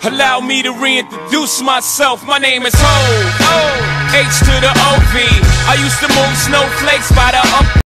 Allow me to reintroduce myself. My name is Ho, H to the O-V. I used to move snowflakes by the